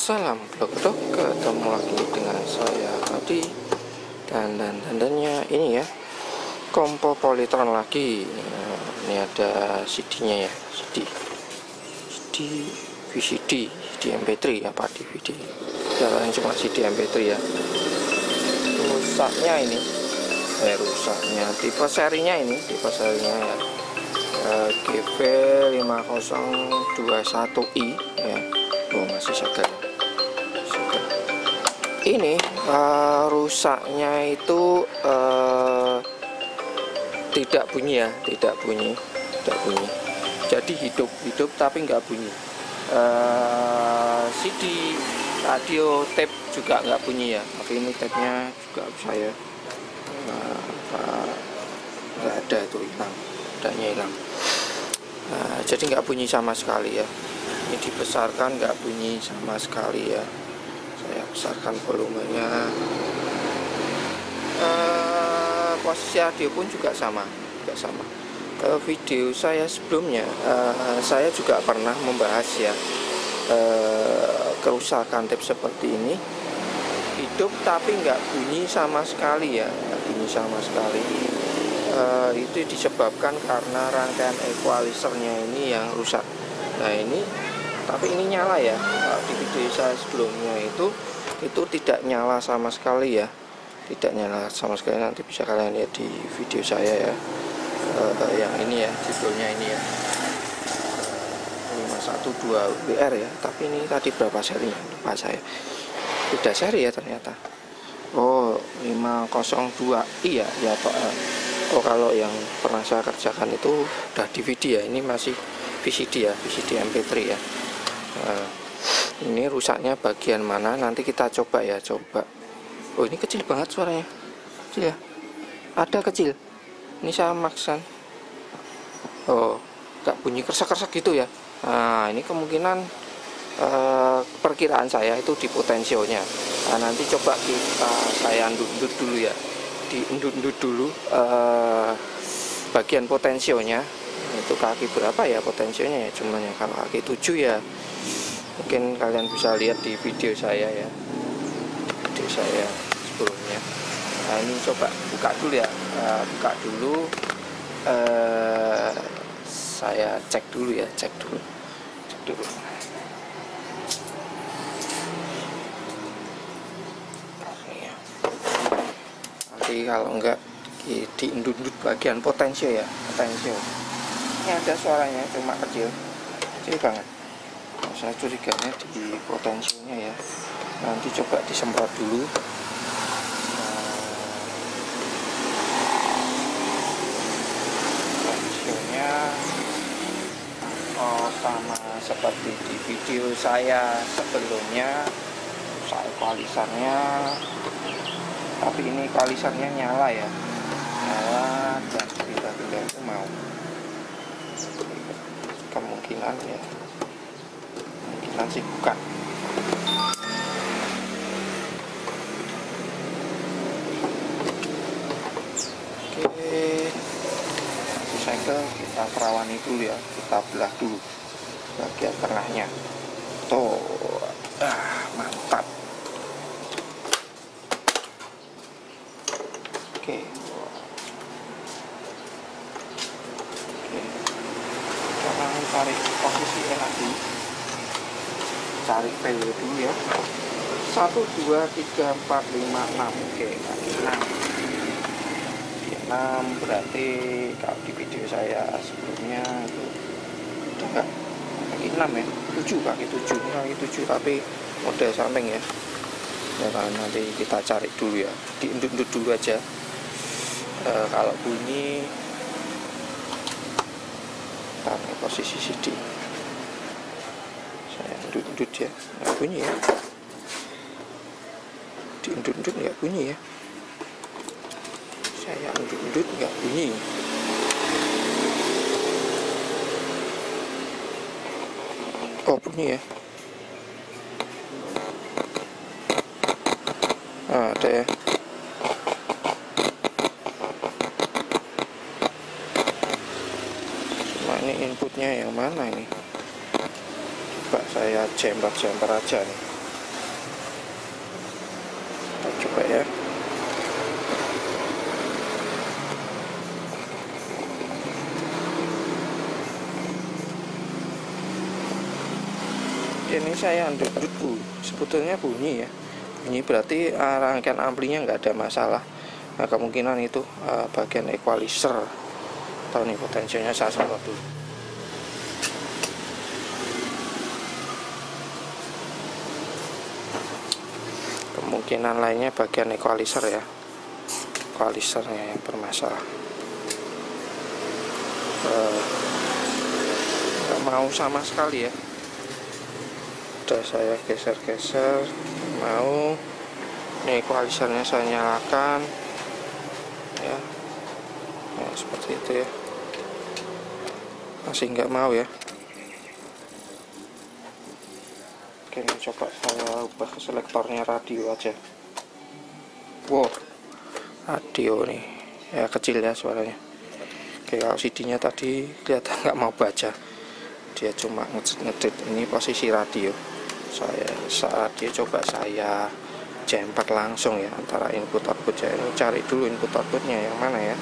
Salam blog-blog, ketemu lagi dengan saya Adi. Dan dandannya ini ya, Kompo Polytron lagi. Ini ada CD-nya ya, CD VCD, CD MP3 apa DVD. Jalan cuma CD MP3 ya. Rusaknya ini, rusaknya tipe serinya ini, ya. GV5021i ya. Oh, masih segar. Ini rusaknya itu tidak bunyi ya, tidak bunyi. Jadi hidup tapi nggak bunyi. CD, radio, tape juga nggak bunyi ya. Tapi ini tape-nya juga saya nggak ada, itu hilang, hilang. Jadi nggak bunyi sama sekali ya. Ini dibesarkan nggak bunyi sama sekali ya. Saya besarkan volumenya. Posisi audio pun juga sama. Video saya sebelumnya saya juga pernah membahas ya, kerusakan tape seperti ini, hidup tapi nggak bunyi sama sekali ya, itu disebabkan karena rangkaian equalizernya ini yang rusak. Nah ini, tapi ini nyala ya. Di video saya sebelumnya itu tidak nyala sama sekali ya, nanti bisa kalian lihat di video saya ya. Yang ini ya, judulnya ini ya, 512 WR ya. Tapi ini tadi berapa serinya lupa saya, beda seri ya ternyata. Oh, 502i ya Pak. Oh, kalau yang pernah saya kerjakan itu udah DVD ya. Ini masih VCD ya, VCD MP3 ya. Ini rusaknya bagian mana, nanti kita coba ya. Oh, ini kecil banget suaranya, kecil ya, ada kecil. Ini saya maksan. Oh, nggak bunyi kersek-kersek gitu ya. Nah, ini kemungkinan perkiraan saya itu di potensionya. Nah, nanti coba saya undut dulu ya, diundut dulu bagian potensionya. Itu kaki berapa ya potensionya ya, cuman ya kalau kaki 7 ya. Mungkin kalian bisa lihat di video saya ya, sebelumnya. Nah, ini coba buka dulu ya, saya cek dulu. Nanti kalau enggak diundut bagian potensio ya, ini ada suaranya, cuma kecil banget. Saya curiganya di potensionya ya. Nanti coba disemprot dulu. Potensionya sama seperti di video saya sebelumnya, equalizernya. Tapi ini equalizernya nyala ya, dan bila itu mau. Kemungkinan sih bukan. Oke, cycle kita perawani dulu ya, kita belah dulu bagian tengahnya. Tuh, mantap. Oke, sekarang tarik posisi lagi. Cari PW dulu ya. 1, 2, 3, 4, 5, 6. Oke, kaki 6 berarti kalau di video saya sebelumnya itu udah enggak kaki 6 ya, 7, kaki 7 tapi model samping ya. Nah, nanti kita cari dulu ya, diundut dulu aja. Kalau bunyi tarik posisi CD, saya undut ya, nggak bunyi ya, diundut nggak bunyi ya, saya undut nggak bunyi. Oh, bunyi ya, ada ya. Cuma ini inputnya yang mana ini, coba saya jumper aja nih. coba ya. Ini saya ndut-ndut sebetulnya bunyi ya, bunyi berarti rangkaian amplinya nggak ada masalah. Nah, kemungkinan itu bagian equalizer atau nih potensinya saya semprot dulu. Kemungkinan lainnya bagian equalizer ya, equalizernya yang bermasalah. Nggak mau sama sekali ya. Udah saya geser-geser, mau. Ini equalizernya saya nyalakan ya, ya seperti itu ya, masih nggak mau ya. Oke, ini coba saya ubah ke selektornya radio aja. Wow, radio nih ya, kecil ya suaranya. Oke, kalau CD-nya tadi kelihatan nggak mau baca, dia cuma ngedit. Ini posisi radio. Saat dia coba saya jumper langsung ya antara input output ya. Ini cari dulu input outputnya yang mana ya.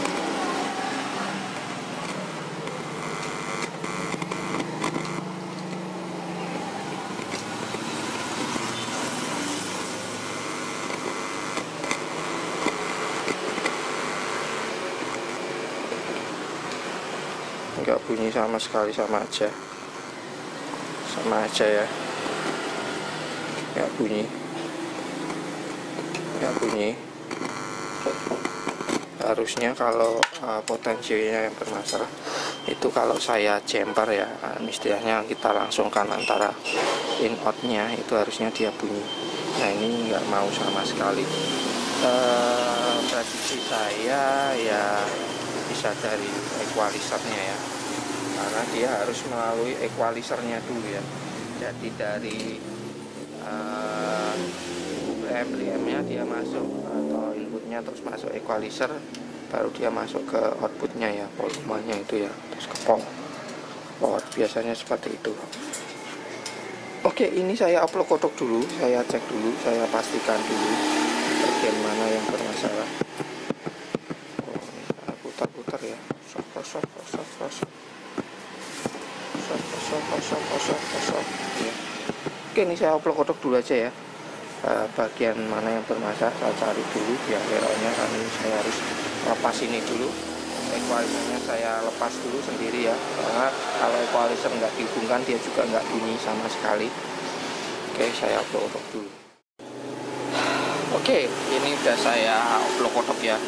Enggak bunyi sama sekali, sama aja ya, nggak bunyi. Harusnya kalau potensinya yang bermasalah itu kalau saya jumper ya, istilahnya kita langsungkan antara in outnya, itu harusnya dia bunyi. Nah, ini nggak mau sama sekali. Prediksi saya ya bisa dari equalizernya ya, karena dia harus melalui equalizernya dulu ya. Jadi dari preamp-nya dia masuk atau inputnya terus masuk equalizer, baru dia masuk ke outputnya ya, volumenya itu ya, terus ke power. Biasanya seperti itu. Oke, ini saya upload kotak dulu, saya cek dulu, saya pastikan dulu bagian mana yang bermasalah. Putar-putar ya, kosong ya. Oke, ini saya upload kotak dulu aja ya. Bagian mana yang bermasalah saya cari dulu biar leroknya, kan ini saya harus lepas ini dulu. Equalizernya saya lepas dulu sendiri ya, karena kalau equalizer nggak dihubungkan dia juga nggak bunyi sama sekali. Oke, saya upload dulu. Oke, ini udah saya upload kotak ya,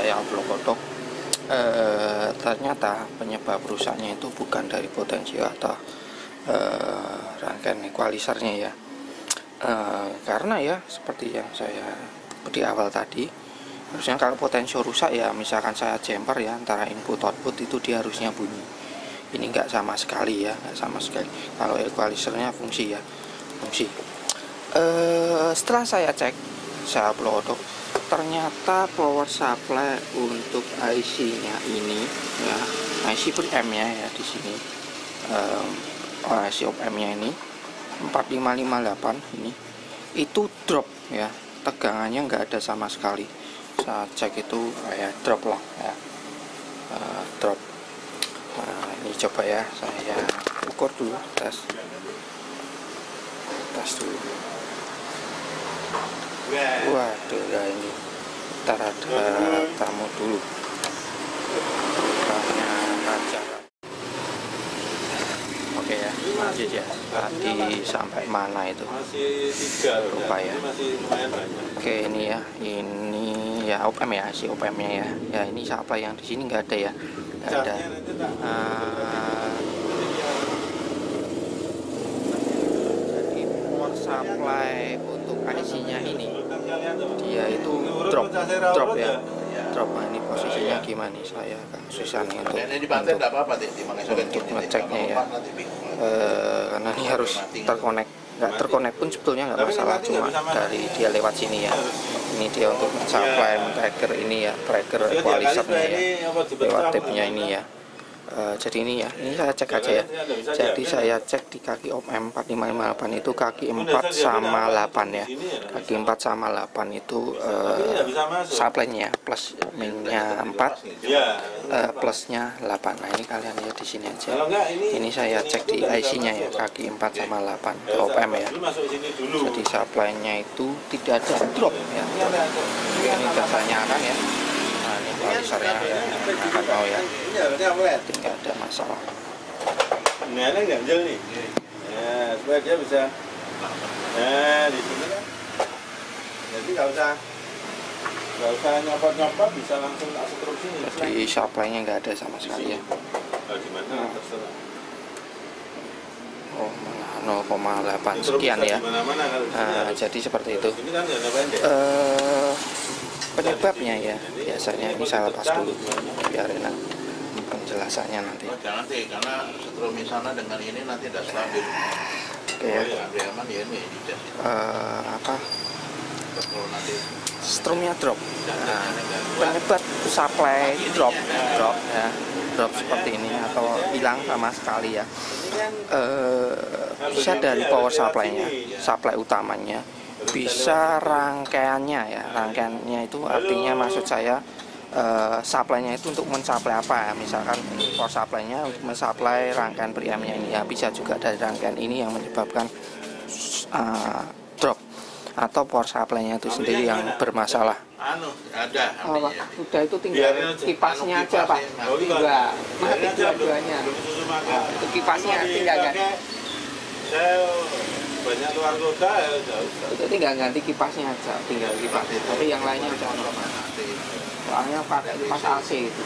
ternyata penyebab rusaknya itu bukan dari potensi atau rangkaian equalizernya ya. Karena ya seperti yang saya di awal tadi, harusnya kalau potensi rusak ya, misalkan saya jumper ya antara input output itu dia harusnya bunyi. Ini nggak sama sekali ya, nggak sama sekali. Kalau equalizernya fungsi. Setelah saya cek, saya upload, ternyata power supply untuk IC-nya ini ya, IC preamp-nya ya di sini, IC op-amp-nya ini 4558 ini itu drop ya, tegangannya nggak ada sama sekali. Saya cek itu ya drop lah ya, drop. Nah, ini coba ya, saya ukur dulu, tes dulu. Waduh ya, ini ntar ada tamu dulu, kaca. Oke ya, lanjut ya. Tadi sampai mana itu? Lupa ya. Oke, ini ya, ini ya op-amp ya, si op-amp-nya ya. Ya, ini supply yang di sini nggak ada ya, nggak ada. Jadi power supply untuk IC-nya ini dia itu drop ya, drop. Nah, ini posisinya gimana nih, saya agak susah nih untuk ngeceknya ya, karena ini harus terkonek. Nggak terkonek pun sebetulnya nggak masalah, cuma dari dia lewat sini ya. Ini dia untuk supply tracker ini ya, tracker equalizernya ya, lewat tape-nya ini ya. Jadi ini ya, ini saya cek aja ya. Jadi saya cek di kaki OM 4558 itu kaki 4 sama 8 ya. Kaki 4 sama 8 itu supply-nya plus minnya 4, plusnya 8. Nah ini kalian lihat di sini aja. Ini saya cek di IC-nya ya, kaki 4 sama 8 OM ya. Jadi supply-nya itu tidak ada drop ya. Ini dasarnya kan ya. Nah ini equalizernya akan mau ya, tidak ada masalah. Nah ini ganjel nih, ya supaya dia bisa, nah di sini kan, jadi nggak usah nyopot-nyopot, bisa langsung tak setrum sini. Jadi supply-nya nggak ada sama sekali ya. Gimana terserah. Oh malah 0,8 sekian ya. Nah jadi seperti itu. Penyebabnya ya biasanya ini saya lepas dulu biar enak penjelasannya nanti. Jangan sih, karena setrum sana dengan ini nanti tidak stabil. Oke ya. Aman ya ini. Apa? Strumnya drop. Nah, penyebab supply drop ya, drop seperti ini atau hilang sama sekali ya. Bisa dari power supply-nya, supply utamanya. Bisa rangkaiannya ya, rangkaiannya itu artinya maksud saya supply-nya itu untuk mensuplai apa ya, misalkan power supply-nya untuk mensuplai rangkaian preamp-nya ini ya, bisa juga dari rangkaian ini yang menyebabkan drop atau power supply-nya itu sendiri yang bermasalah. Udah itu tinggal kipasnya aja Pak, enggak mati dua-duanya. Itu kipasnya tinggal ganti. Banyak luar kota ya Itu tinggal ganti kipasnya aja, tinggal kipas. Tapi yang lainnya udah normal. Soalnya pakai kipas AC itu.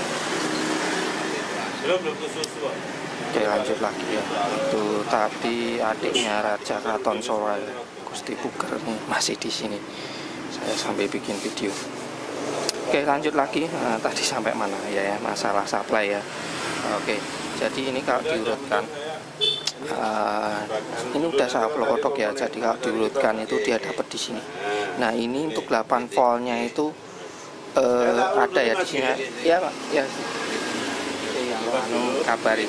belum kesusu. Oke lanjut lagi ya, itu tadi adiknya Raja Kraton Sora ya, Gusti Puger nih masih di sini. Saya sampai bikin video. Oke lanjut lagi, tadi sampai mana ya, masalah supply ya. Oke, jadi ini kalau diurutkan, ini udah saya pelodok ya. Jadi kalau diurutkan itu dia dapat di sini. Nah ini untuk 8 voltnya itu ada ya di sini. Ya Pak, ya. Kabari.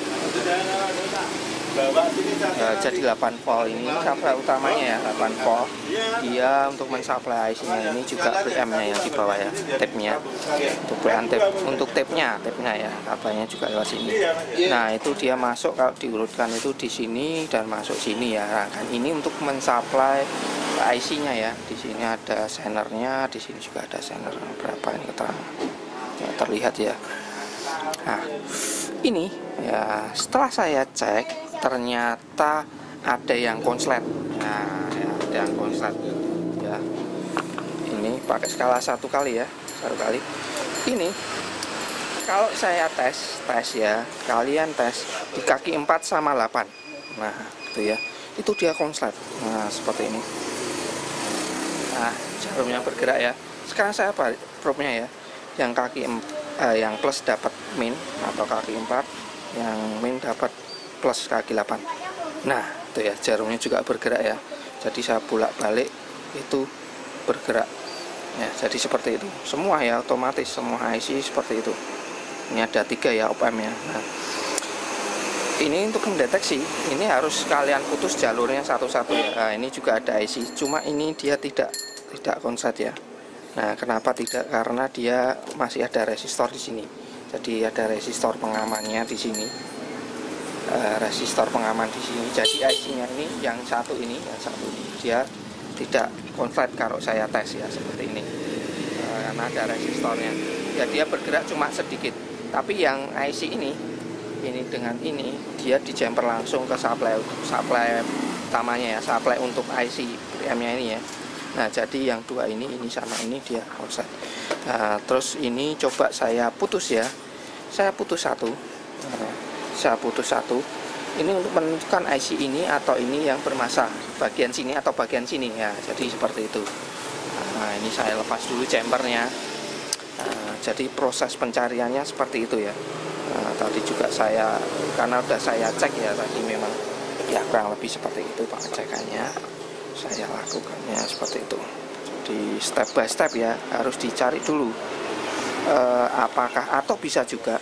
Jadi 8 volt ini supply utamanya ya, 8 volt. Dia untuk mensuplai IC-nya ini juga preamp-nya yang di bawah ya, tape-nya. Untuk preamp tape, untuk tape-nya ya, kabelnya juga lewat sini. Nah, itu dia masuk kalau diurutkan itu di sini dan masuk sini ya. Rangkaian ini untuk mensuplai IC-nya ya. Di sini ada senernya, di sini juga ada sener. Berapa ini keterangan? Ya, terlihat ya. Nah, ini ya setelah saya cek ternyata ada yang konslet. Nah, ya, ada yang konslet ya. Ini pakai skala 1 kali ya, 1 kali. Ini kalau saya tes ya, kalian tes di kaki 4 sama 8. Nah, itu ya. Itu dia konslet. Nah, seperti ini. Nah, jarumnya bergerak ya. Sekarang saya balik probe-nya ya. Yang kaki yang plus dapat min atau kaki 4, yang min dapat plus kaki 8. Nah itu ya, jarumnya juga bergerak ya, jadi saya bolak-balik itu bergerak ya, jadi seperti itu semua ya, otomatis semua IC seperti itu. Ini ada 3 ya op-amp ya. Nah ini untuk mendeteksi, ini harus kalian putus jalurnya satu-satu ya. Nah, ini juga ada IC, cuma ini dia tidak konslet ya. Nah, kenapa tidak? Karena dia masih ada resistor di sini. Jadi ada resistor pengamannya di sini. Resistor pengaman di sini. Jadi IC-nya ini yang satu ini dia tidak konslet kalau saya tes ya seperti ini. Karena ada resistornya. Ya dia bergerak cuma sedikit. Tapi yang IC ini dengan ini dia dijumper langsung ke supply utamanya ya, supply untuk IC preamp-nya ini ya. Nah jadi yang 2 ini sama ini dia konslet. Nah, terus ini coba saya putus ya, saya putus satu. Ini untuk menentukan IC ini atau ini yang bermasalah, bagian sini atau bagian sini ya. Jadi seperti itu. Nah ini saya lepas dulu jumpernya. Jadi proses pencariannya seperti itu ya. Tadi juga saya, karena udah saya cek ya tadi, memang ya kurang lebih seperti itu pengecekannya. Saya lakukannya seperti itu. Jadi step by step ya, harus dicari dulu apakah, atau bisa juga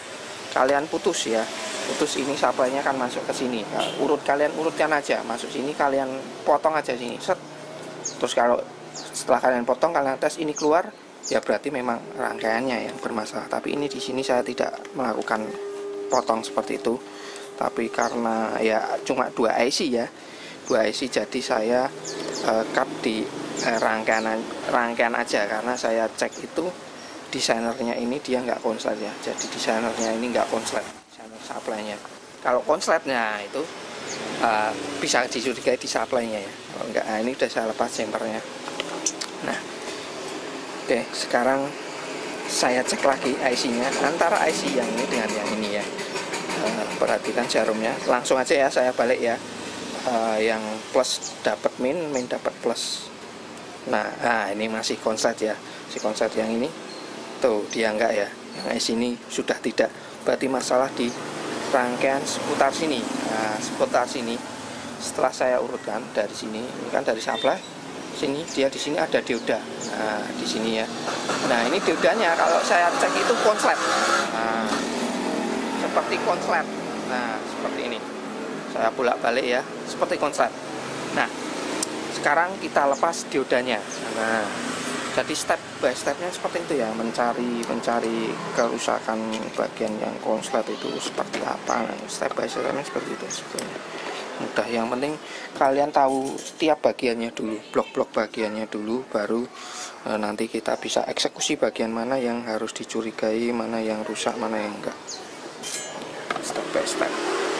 kalian putus ya, putus ini supply-nya kan masuk ke sini. Nah, kalian urutkan aja, masuk sini kalian potong aja sini, set. Terus kalau setelah kalian potong, kalian tes ini keluar, ya berarti memang rangkaiannya yang bermasalah. Tapi ini di sini saya tidak melakukan potong seperti itu, tapi karena ya cuma 2 IC ya, 2 IC, jadi saya cut di rangkaian aja, karena saya cek itu desainernya ini dia nggak konslet ya, jadi desainernya ini nggak konslet, desainer supply-nya. Kalau konsletnya itu bisa dicurigai di supply-nya ya, kalau enggak, nah ini udah saya lepas jumpernya. Nah oke, sekarang saya cek lagi IC-nya, antara IC yang ini dengan yang ini ya. Perhatikan jarumnya, langsung aja ya saya balik ya. Yang plus dapat min dapat plus. Nah ini masih konslet ya, si konslet yang ini tuh dia enggak ya, yang IC ini sudah tidak, berarti masalah di rangkaian seputar sini. Nah, seputar sini setelah saya urutkan dari sini, ini kan dari supply sini, dia di sini ada dioda. Nah di sini ya, nah ini diodanya kalau saya cek itu konslet. Nah, seperti konslet. Nah seperti ini, saya bolak-balik ya, seperti konslet. Nah sekarang kita lepas diodanya. Nah jadi step by stepnya seperti itu ya, mencari kerusakan bagian yang konslet itu seperti apa. Nah, step by stepnya seperti itu sebetulnya, mudah. Yang penting kalian tahu tiap bagiannya dulu, blok-blok bagiannya dulu, baru nanti kita bisa eksekusi bagian mana yang harus dicurigai, mana yang rusak, mana yang enggak, step by step.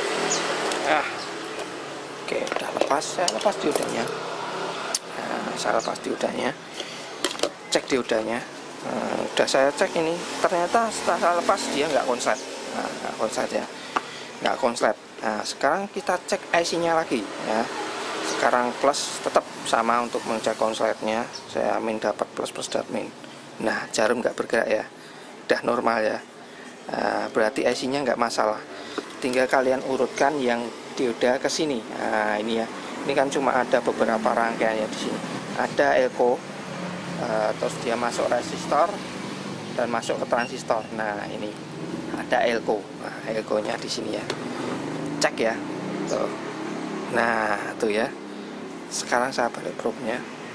Oke, udah lepas, saya lepas diodanya. Nah, saya lepas diodanya, cek diodanya. Udah saya cek ini, ternyata setelah saya lepas dia nggak konslet. Nah, nggak konslet ya, nggak konslet. Nah sekarang kita cek IC-nya lagi ya. Sekarang plus tetap sama untuk mengecek konsletnya, saya min dapat plus dapat min. Nah jarum nggak bergerak ya, udah normal ya. Berarti IC-nya nggak masalah. Tinggal kalian urutkan yang dioda ke sini. Nah ini ya, ini kan cuma ada beberapa rangkaiannya di sini. Ada elko, terus dia masuk resistor dan masuk ke transistor. Nah ini ada elko, nah, elko-nya di sini ya. Cek ya, tuh. Nah tuh ya. Sekarang saya balik probe-nya.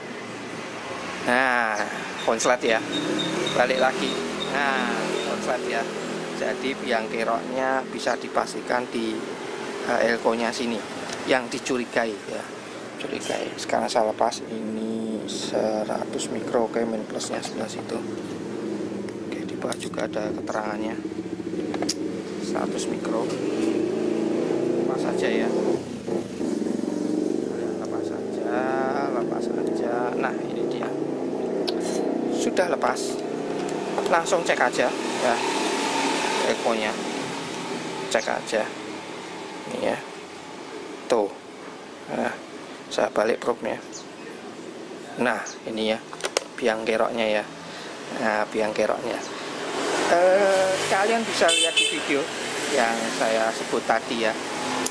Nah konslet ya, balik lagi. Nah konslet ya. Jadi biang keroknya bisa dipastikan di elko-nya sini, yang dicurigai ya, curigai. Sekarang saya lepas, ini 100 mikro, oke, min plusnya sebelah situ. Oke, di bawah juga ada keterangannya, 100 mikro. Lepas saja ya, lepas saja. Nah ini dia, sudah lepas. Langsung cek aja ya, ekonya cek aja ini ya, tuh. Nah saya balik probe-nya. Nah ini ya biang keroknya ya. Nah biang keroknya kalian bisa lihat di video yang saya sebut tadi ya.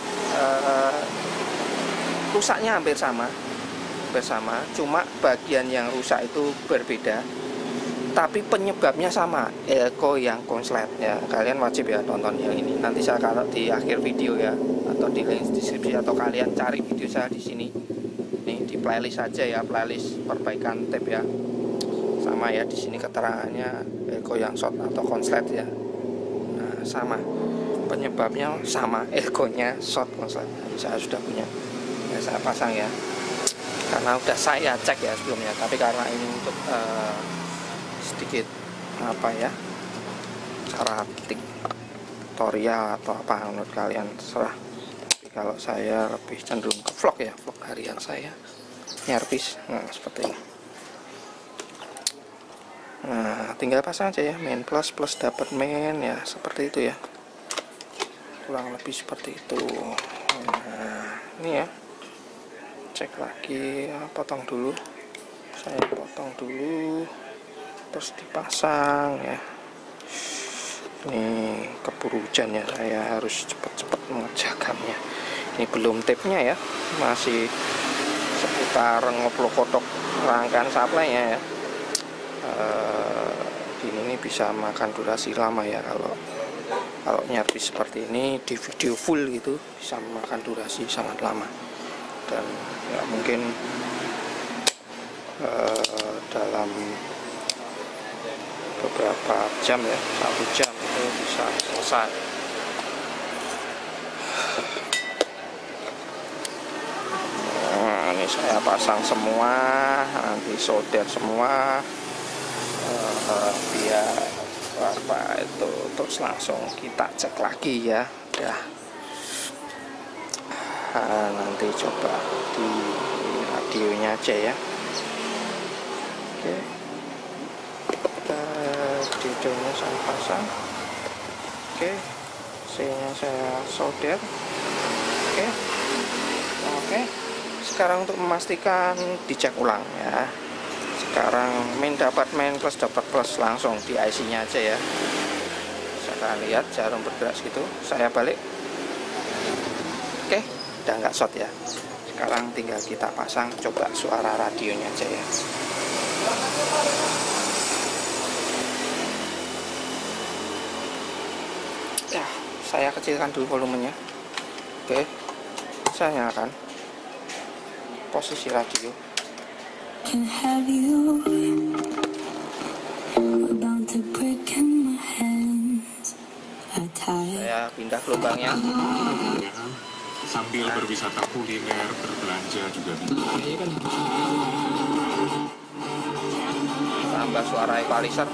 Rusaknya hampir sama, cuma bagian yang rusak itu berbeda, tapi penyebabnya sama, elko yang konslet ya. Kalian wajib ya tonton yang ini, nanti saya taruh di akhir video ya, atau di link deskripsi, atau kalian cari video saya di sini nih, di playlist saja ya, playlist perbaikan tape ya. Sama ya, di sini keterangannya elko yang short atau konslet ya. Nah sama, penyebabnya sama, elkonya short konslet. Nah, saya sudah punya ya, saya pasang ya, karena udah saya cek ya sebelumnya, tapi karena ini untuk sedikit apa ya, cara tutorial atau apa menurut kalian terserah. Tapi kalau saya lebih cenderung ke vlog ya, vlog harian saya nyervis. Nah seperti ini. Nah tinggal pasang aja ya, min plus dapat min ya, seperti itu ya, kurang lebih seperti itu. Nah ini ya, cek lagi, potong dulu, saya potong dulu, terus dipasang ya. Ini keburu hujan ya, saya harus cepat-cepat mengerjakannya. Ini belum tape-nya ya, masih seputar ngoplok kotok rangkaian supply-nya ya. Ini bisa makan durasi lama ya kalau kalau nyervis seperti ini di video full gitu bisa memakan durasi sangat lama, dan ya mungkin dalam beberapa jam ya, 1 jam itu bisa selesai. Nah, ini saya pasang semua, nanti solder semua, biar apa itu, terus langsung kita cek lagi ya. Udah, nanti coba di radionya aja ya. Oke, radionya saya pasang. Oke, C-nya saya solder. Oke, sekarang untuk memastikan dicek ulang ya. Sekarang min dapat min, plus dapat plus, langsung di IC-nya aja ya. Saya lihat jarum bergerak segitu, saya balik. Oke, udah nggak short ya. Sekarang tinggal kita pasang, coba suara radionya aja ya. Ya, saya kecilkan dulu volumenya. Oke, saya nyalakan posisi radio. Can have you. We're bound to break in my hands. Saya pindah gelombangnya. Sambil berwisata kuliner, berbelanja juga bisa. Tambah suara equalizer.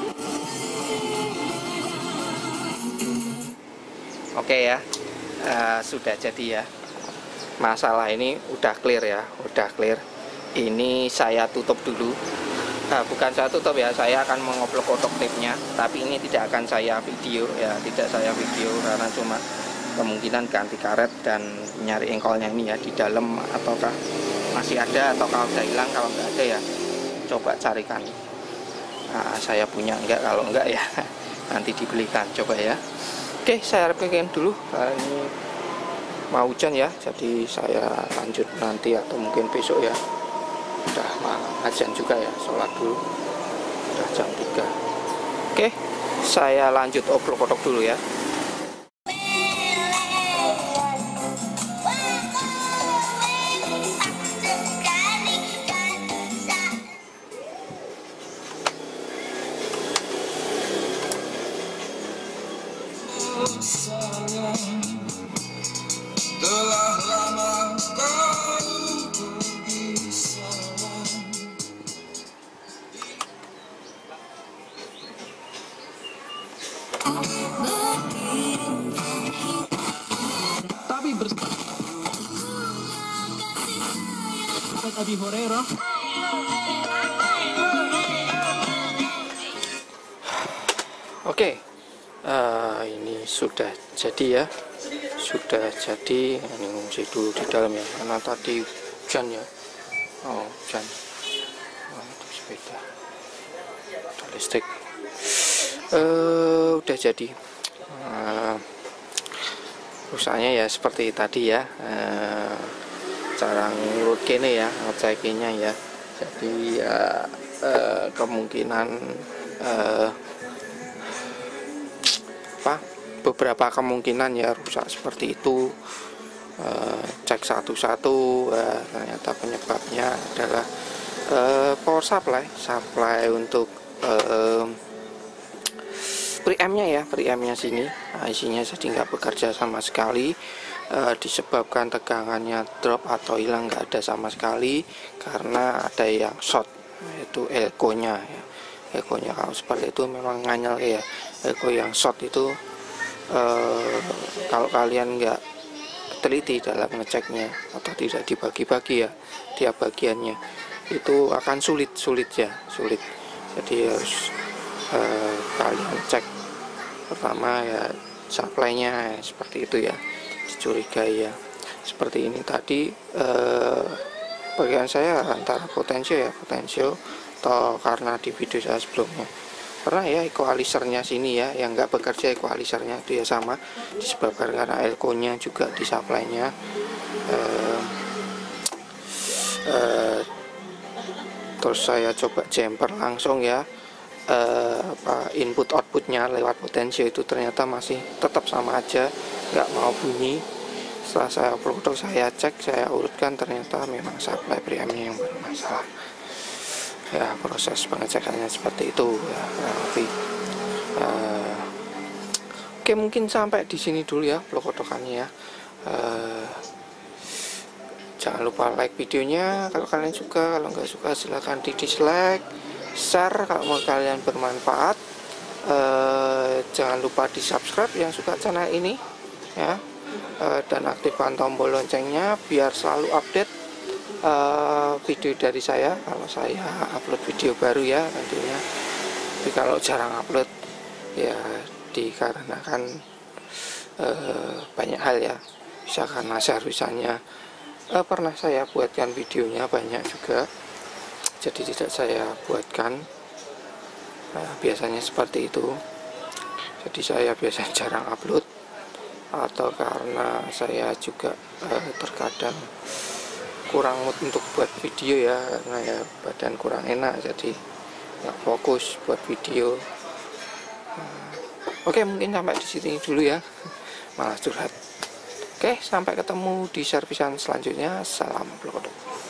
Oke ya, sudah jadi ya. Masalah ini udah clear ya, udah clear. Ini saya tutup dulu. Bukan saya tutup ya, saya akan mengoplok-oplok tipnya, tapi ini tidak akan saya video ya, tidak saya video karena cuma kemungkinan ganti karet dan nyari engkolnya ini ya di dalam, ataukah masih ada, atau kalau udah hilang. Kalau nggak ada ya coba carikan. Nah, saya punya enggak, kalau enggak ya nanti dibelikan, coba ya. Oke, saya repekin dulu. Ini mau hujan ya, jadi saya lanjut nanti atau mungkin besok ya. Udah azan juga ya, sholat dulu, udah jam 3. Oke, saya lanjut oplok-oplok dulu ya. Tapi Abi Hurairah. Oke, ini sudah jadi ya, sudah jadi. Ini ngungsi dulu di dalam ya, karena tadi hujan ya. Oh, hujan. Itu sepeda, ada listrik. Udah jadi. Rusaknya ya seperti tadi ya. Cara ngurut kene ya, ngecekinnya ya. Jadi kemungkinan beberapa kemungkinan ya rusak seperti itu. Cek satu-satu, ternyata penyebabnya adalah power supply untuk preampnya ya, preampnya sini. IC-nya jadi nggak bekerja sama sekali, disebabkan tegangannya drop atau hilang, nggak ada sama sekali karena ada yang short, yaitu elko-nya ya. Elko-nya kalau seperti itu memang nganyel ya. Elko yang short itu kalau kalian nggak teliti dalam ngeceknya atau tidak dibagi-bagi ya tiap bagiannya, itu akan sulit ya. Jadi harus kalian cek pertama ya supply-nya seperti itu ya, dicurigai ya. Seperti ini tadi bagian saya antara potensio atau karena di video saya sebelumnya pernah ya equalizernya sini ya yang nggak bekerja, equalizernya itu ya sama disebabkan karena elko-nya juga di supply-nya terus saya coba jumper langsung ya. input outputnya lewat potensio itu ternyata masih tetap sama aja, nggak mau bunyi. Setelah saya upload, saya cek, saya urutkan, ternyata memang supply preampnya yang bermasalah. Ya, proses pengecekannya seperti itu ya, tapi oke, mungkin sampai di sini dulu ya vlog kotokannya ya. Jangan lupa like videonya kalau kalian suka, kalau nggak suka silahkan di dislike, share kalau mau kalian bermanfaat. Jangan lupa di subscribe yang suka channel ini ya, dan aktifkan tombol loncengnya biar selalu update video dari saya kalau saya upload video baru ya nantinya. Tapi kalau jarang upload ya dikarenakan banyak hal ya, bisa karena seriusannya pernah saya buatkan videonya banyak juga, jadi tidak saya buatkan. Biasanya seperti itu, jadi saya biasanya jarang upload, atau karena saya juga terkadang kurang mood untuk buat video ya, karena ya badan kurang enak, jadi nggak fokus buat video. Oke, mungkin sampai di sini dulu ya, malah curhat. Oke, sampai ketemu di servisan selanjutnya. Salam vlog.